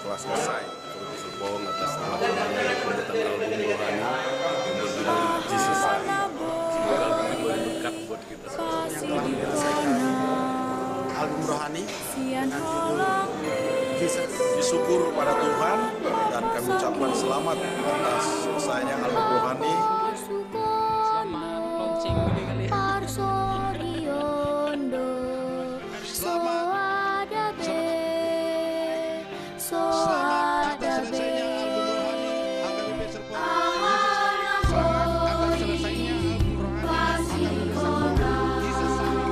telah selesai. KBP Serpong atas pembuatan album rohani yang berjudul Jesus Sign. Semoga album ini memberi berkat buat kita semua. Telah menyelesaikan album rohani dengan judul Jesus. Bersyukur pada Tuhan dan kami ucapkan selamat atas selesainya album rohani. Selamat launching video kali ya. Selamat atas selesainya album rohani HKBP Serpong. Selamat atas selesainya album rohani HKBP Serpong. Jesus Sign.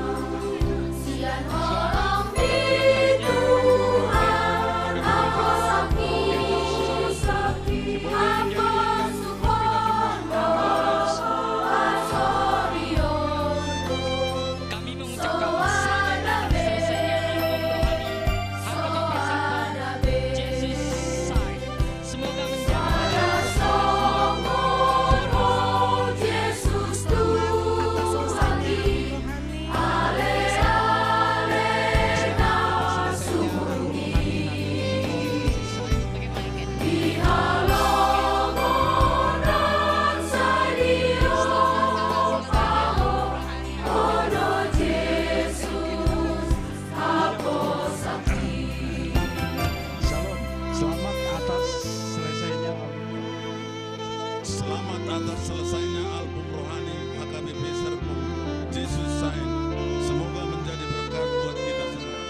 Kami mengucapkan selamat atas selesainya album rohani HKBP Serpong Jesus Sign. Semoga Shalom. Selamat atas selesainya album rohani HKBP Serpong Jesus Sign. Semoga menjadi berkat buat kita semua.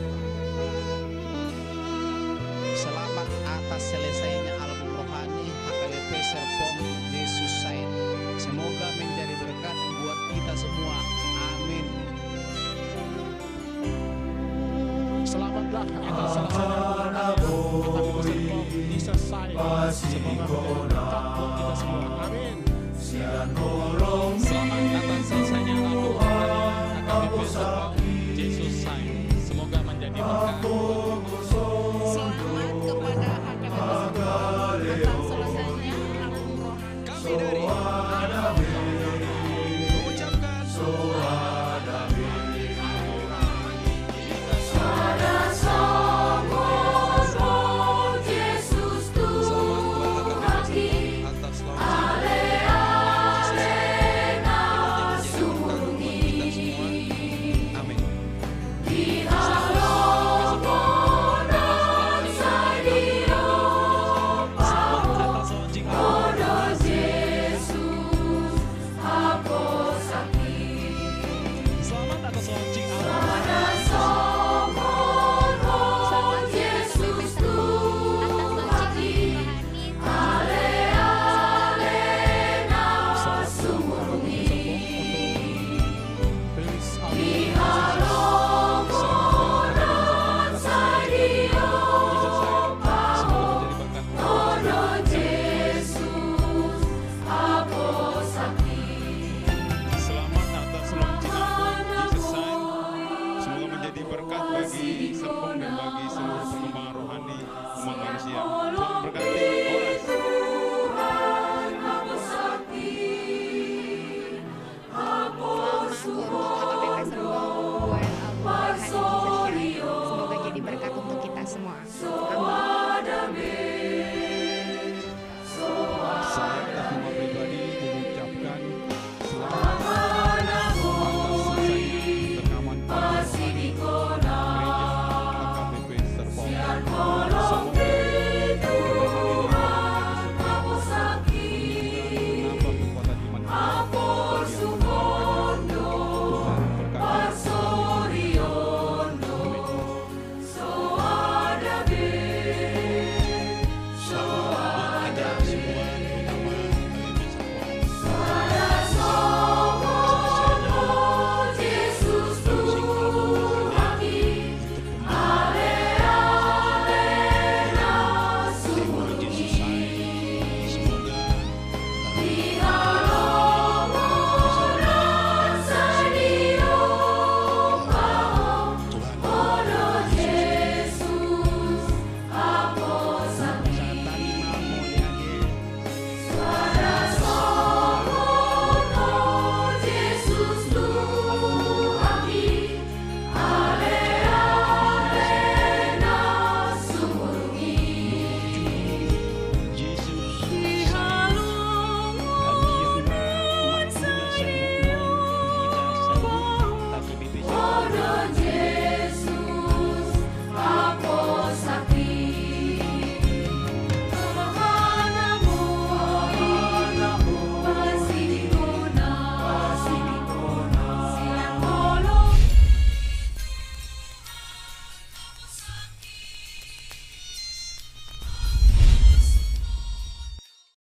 Selamat atas selesainya album rohani HKBP Serpong Jesus Sign. Semoga menjadi berkat buat kita semua. Amin. Selamatlah atas selesainya